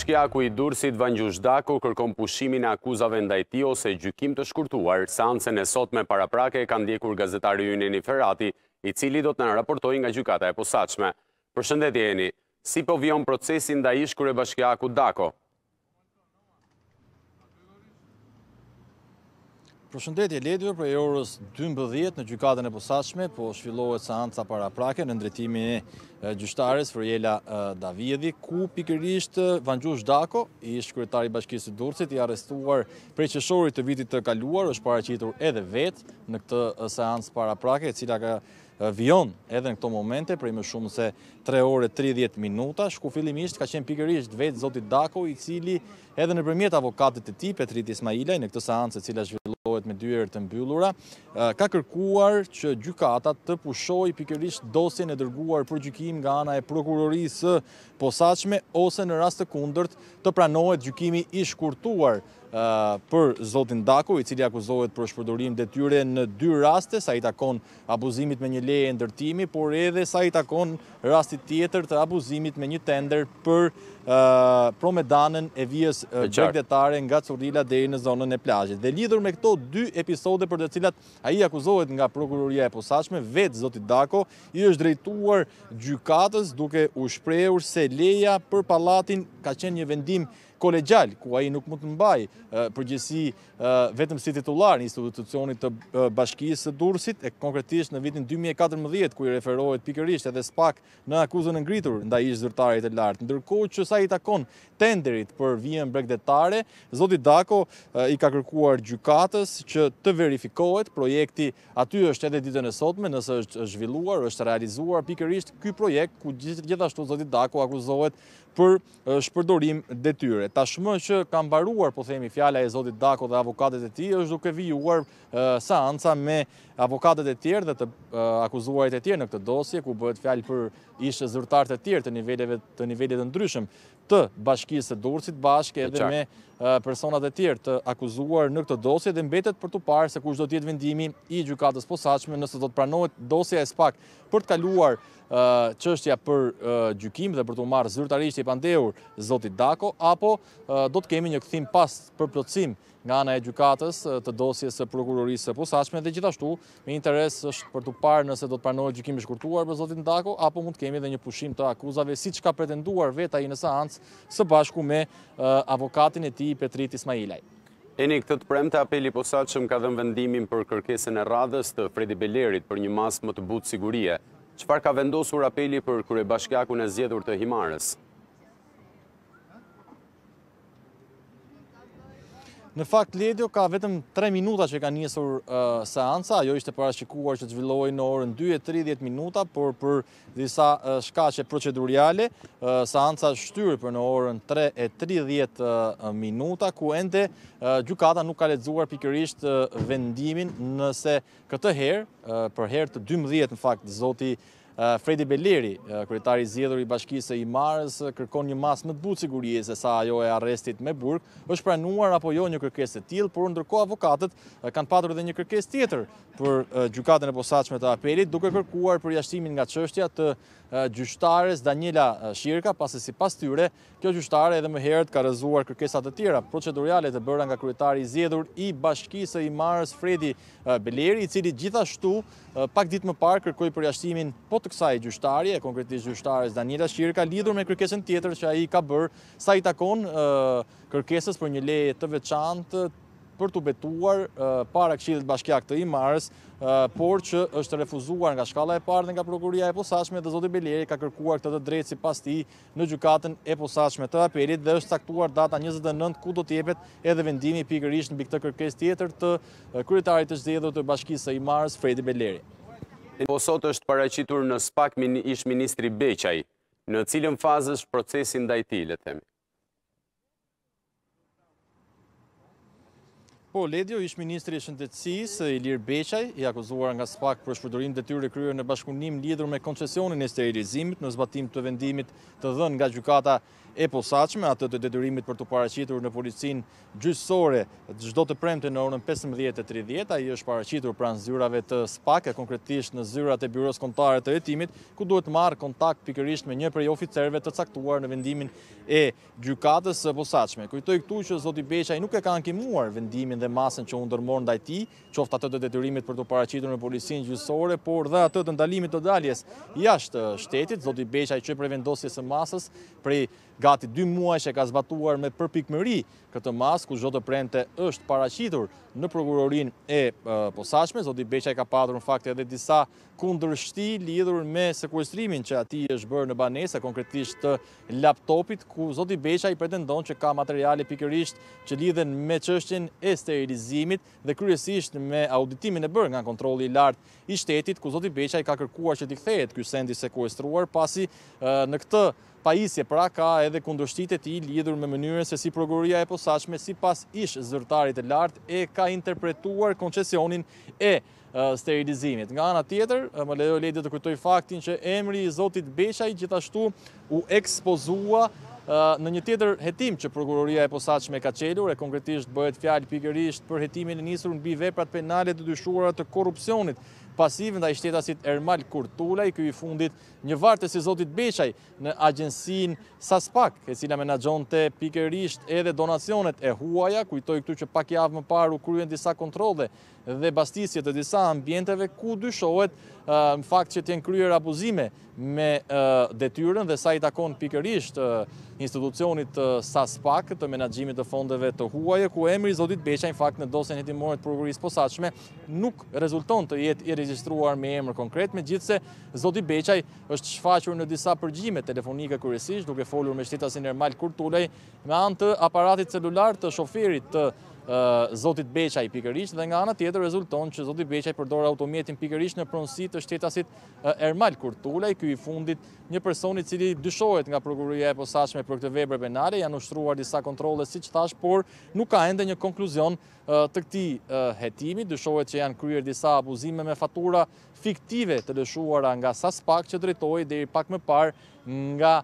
Bashkiaku i Durrësit Vangjush Dako kërkon pushimin e akuzave ndaj tij ose gjykim të shkurtuar. Seancën e sotme paraprake ka ndjekur gazetari ynë Eni Ferrati, i cili do të na raportojë nga gjykata e posaçme. Përshëndetje Eni, si po vijon procesi ndaj ish kryebashkiakut Dako? Përshëndetje Ledjo, prej orës 12 në gjykatën e posaçme po zhvillohet seanca paraprake në ndërtimin e gjyqtares Fëriela Davidi, ku pikërisht Vangjush Dako, ish kryetari i Bashkisë së Durrësit, i arrestuar prej qershorit të vitit të kaluar, është paraqitur edhe vetë në këtë seancë paraprake, e cila ka vijon edhe në këto momente prej më shumë se 3 orë 30 minuta, shku fillimisht ka qenë pikërisht vetë zoti Dako, i cili edhe nëpërmjet avokatit të tij, Petrit Ismailaj, në këtë seancë e cila zhvillohet me dyert të mbyllura, ka kërkuar që gjykata të pushojë pikërisht dosjen e dërguar për gjykim nga ana e prokurorisë së posaçme, ose në rast të kundërt të pranohet gjykimi i shkurtuar për zotin Dako, i cili akuzohet për shpërdorim detyre në 2 raste, sa i takon abuzimit me një leje ndërtimi, por edhe sa i takon rastit tjetër të abuzimit me një tender për promedanën e vijës bregdetare nga Currila deri në zonën e plazhit. Dhe lidhur me këto 2 episode për të cilat ai akuzohet nga prokuroria e posaçme, vetë zoti Dako i është drejtuar gjykatës duke u shprehur se leja për pallatin ka qenë një vendim kolegjal, ku ai nuk mund të mbajë përgjegjësi vetëm si titullar në institucionit të Bashkisë së Durrësit, e konkretisht në vitin 2014, ku i referohet pikërisht edhe SPAK në akuzën e ngritur ndaj ish zyrtarit të lartë. Ndërkohë që sa i takon tenderit për vijën bregdetare, zoti Dako i ka kërkuar gjykatës që të verifikohet projekti. Aty është edhe ditën e sotme, nëse është zhvilluar, është realizuar pikërisht ky projekt, ku gjithashtu zoti Dako akuzohet për shpërdorim detyre. Tashmë që ka mbaruar, po themi, fjala e zotit Dako dhe avokatët e tij, është duke vijuar seanca me avokatët e tjerë dhe të akuzuarit e tjerë në këtë dosje, ku bëhet fjalë për ish zyrtarë të tjerë të nivelit të ndryshëm të Bashkisë së Durrësit, bashkë edhe me personat e tjerë të akuzuar në këtë dosje, dhe mbetet për të parë se kush do të jetë vendimi i gjykatës posaçme, nëse do të pranohet dosja e SPAK për të kaluar çështja për gjykim dhe për të marrë zyrtarisht i pandehur zotit Dako, apo do të kemi një kthim pas për plotësim nga ana e gjykatës të dosjes së prokurorisë së posaçme, dhe gjithashtu me interes është për të parë nëse do të pranohet gjykimi i shkurtuar për zotin Dako, apo mund të kemi edhe një pushim të akuzave, siç ka pretenduar vetë ai në seancë së bashku me avokatin e tij Petrit Ismailaj. Eni, këtë të premte apeli i posaçëm ka dhënë vendimin për kërkesën e radhës të Fredi Belerit për një masë më të butë sigurie. Çfarë ka vendosur apeli për kryebashkiakun e zgjedhur të Himarës? Në fakt, Ledjo, ka vetëm 3 minuta që ka njësur seanca, ajo ishte parashikuar që të zhvillohej në orën 2:30 minuta, por për disa shkaqe procedurale, seanca shtyrë për në orën 3:30 minuta, ku ende gjykata nuk ka lexuar pikërisht vendimin nëse këtë herë, për herë të 12 në fakt, zoti Fredi Beleri, kryetari i zgjedhur i Bashkisë së Himarës, kërkon një masë më të butë sigurie se sa ajo e arrestit me burg, është pranuar apo jo një kërkesë e tillë, por ndërkohë avokatët kanë patur edhe një kërkesë tjetër për gjykatën e posaçme të apelit, duke kërkuar përjashtimin nga çështja të gjyqtares Daniela Shirka, pasi sipas tyre kjo gjyqtare edhe më herët ka rrëzuar kërkesa të tjera procedurale të bëra nga kryetari i zgjedhur i Bashkisë së Himarës Fredi Beleri, i cili gjithashtu pak ditë më parë kërkoi përjashtimin po të kësaj gjyqtarie, konkretisht gjyqtares Daniela Shirka, lidhur me kërkesën tjetër që ai ka bërë sa i takon kërkesës për një leje të veçantë për të betuar para Këshillit Bashkiak të Himarës, por që është refuzuar nga shkalla e parë dhe nga prokuroria e posaçme, dhe zoti Beleri ka kërkuar këtë të drejtë sipas tij në gjykatën e posaçme të apelit, dhe është caktuar data 29 ku do të jepet edhe vendimi pikërisht mbi këtë kërkesë tjetër të kryetarit të zgjedhur të Bashkisë së Himarës Fredi Beleri. Po sot është paraqitur në SPAK ish ministri Beqaj. Në cilën fazë është procesi ndaj tij, le të themi? Po, Ledjo, ish ministri i Shëndetësisë Ilir Beqaj, i akuzuar nga SPAK për shpërdorim detyre kryer në bashkëpunim lidhur me koncesionin e sterilizimit në zbatim të vendimit të dhënë nga gjykata e posaçme, atë të detyrimit për të paraqitur në policinë gjyqësore çdo të premte në orën 15:30. Ai është paraqitur pranë zyrave të SPAK, konkretisht në zyrat e Byros Kombëtare të Hetimit, ku duhet marrë kontakt pikërisht me një prej oficerëve të caktuar në vendimin e gjykatës së posaçme. Kujtoj këtu që zoti Beqaj nuk e ka ankimuar vendimin dhe masën që u ndërmor ndaj tij, qoftë atë të detyrimit për të paraqitur në policinë gjyqësore, por dhe atë të ndalimit të daljes jashtë shtetit. Zoti Beqaj që prej vendosjes së masës, prej gati 2 muaj që ka zbatuar me përpikmëri këtë masë, ku çdo të premte është paraqitur në prokurorinë e posaçme. Zoti Beqaj ka patur në fakt edhe disa kundërshti lidhur me sekuestrimin që atij është bërë në banesë, konkretisht të laptopit, ku zoti Beqaj pretendon që ka materiale pikërisht që lidhen me çështjen e sterilizimit dhe kryesisht me auditimin e bërë nga kontrolli i lartë i shtetit, ku zoti Beqaj ka kërkuar që t'i kthehet ky send i sekuestruar, pasi në këtë pajisje pra ka edhe kundërshtitë e tij lidhur me mënyrën se si prokuroria e posaçme sipas ish zyrtarit të lartë e ka interpretuar koncesionin e sterilizimit. Nga ana tjetër, më lejoj të kujtoj faktin që emri i zotit Beqaj gjithashtu u ekspozua në një tjetër hetim që prokuroria e posaçme ka çelur, e konkretisht bëhet fjalë pikërisht për hetimin e nisur mbi veprat penale të dyshuara të korrupsionit pasiv ndaj shtetasit Ermal Kurtulaj, ky i fundit një vartës i zotit Beqaj në agjensinë SASPAK, e cila menaxhonte pikërisht edhe donacionet e huaja. Kujtoj këtu që pak javë më parë u kryen disa kontrolle dhe bastisje të disa ambienteve ku dyshohet në fakt që t'jen kryer abuzime me detyrën dhe sa i takon pikërisht institucionit SASPAK të menaxhimit të fondeve të huaja, ku emri i zotit Beqaj në fakt në dosjen hetimore të prokurorisë posaçme nuk rezulton të jetë i regjistruar me emër konkret, megjithse zoti Beqaj është shfaqur në disa përgjime telefonike kryesisht, duke folur me shtetasin Ermal Kurtulaj me anë të aparatit celular të shoferit të zotit Beqaj pikërisht, dhe nga ana tjetër rezulton që zoti Beqaj përdor automjetin pikërisht në pronësi të shtetasit Ermal Kurtulaj, ky i fundit një person i cili dyshohet nga prokuroria e posaçme për këtë vepër penale. Janë ushtruar disa kontrolle, siç thash, por nuk ka ende një konkluzion të këtij hetimi. Dyshohet që janë kryer disa abuzime me fatura fiktive të lëshuara nga SASPAK që drejtohej deri pak më parë nga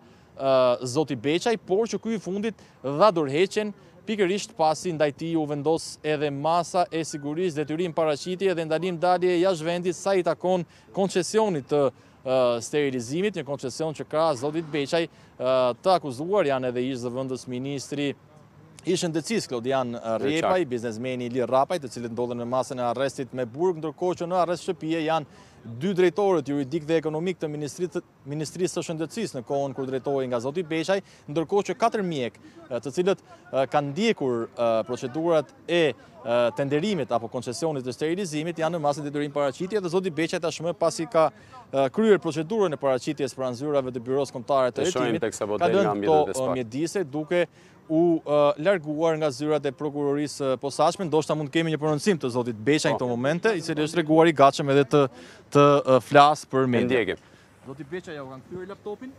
zoti Beqaj, por që ky i fundit dha dorëheqjen pikërisht pasi ndaj tij u vendos edhe masa e sigurisë, detyrim paraqitje dhe ndalim dalje jashtë vendit sa i takon koncesionit të sterilizimit, një koncesion që ka zotit Beqaj. Të akuzuar janë edhe ish zëvendës ministri i shëndetësisë Klodian Rrepaj, biznesmeni Ilir Rapaj, të cilët ndodhen në masën e arrestit me burg, ndërkohë që në arrest shtëpie janë 2 drejtorët juridik dhe ekonomik të Ministrisë së Shëndetësisë në kohën kur drejtohej nga zoti Beqaj, ndërkohë që 4 mjek, të cilët kanë ndjekur procedurat e tenderimit apo koncesionit të sterilizimit, janë në masën e detyrim paraqitje, dhe zoti Beqaj tashmë pasi ka kryer procedurën e paraqitjes pranë zyrave të Byros Kombëtare të Hetimit, ka dhënë këto mjedise duke u larguar nga zyrat e prokurorisë posaçme. Ndoshta mund të kemi një prononcim të zotit Beqaj në këto momente, i cili është treguar i gatshëm edhe të flasë për media. Zoti Beqaj, ja u kanë kthyer laptopin?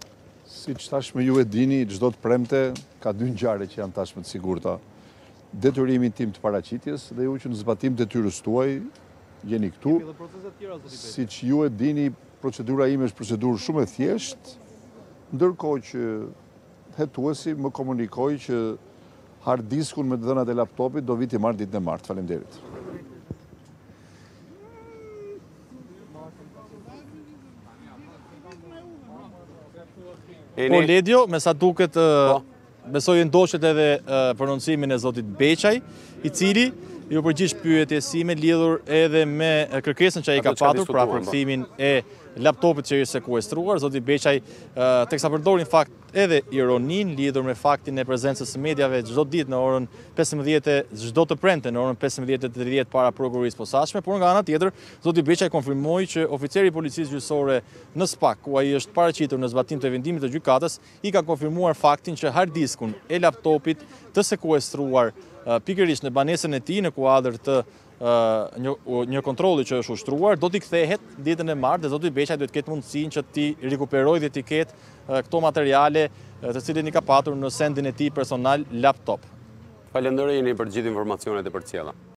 Siç tashmë ju e dini, çdo të premte ka 2 ngjarje që janë tashmë të sigurta. Detyrimin tim të paraqitjes dhe ju që në zbatim detyrës tuaj jeni këtu. Siç ju e dini, procedura ime është procedurë shumë e thjeshtë, ndërkohë që hetuesi më komunikoi që hard diskun me dhënat e laptopit do viti marrë ditën e martë. Faleminderit. Po Ledio, me sa duket besoj ndoshet edhe prononcimin e zotit Beqaj, i cili ju përgjigj pyetjes sime lidhur edhe me kërkesën që ai ka patur pra për kthimin e laptopit që është sekuestruar. Zoti Beqaj teksa përdori në fakt edhe ironin lidhur me faktin e prezencës së mediave çdo ditë në orën 15, çdo të premte në orën 15:30 para prokurorisë posaçme, por nga ana tjetër zoti Beqaj konfirmoi që oficeri i policisë gjyqësore në SPAK, ku ai është paraqitur në zbatim të vendimit të gjykatës, i ka konfirmuar faktin që hard diskun e laptopit të sekuestruar pikërisht në banesën e tij në kuadër të një kontrolli që është ushtruar, do t'i kthehet ditën e martë dhe zoti Beqaj do të ketë mundësinë që t'i rikuperojë dhe t'i ketë këto materiale të cilin i ka patur në sendin e tij personal laptop. Falenderoj për gjithë informacionet e përcjella.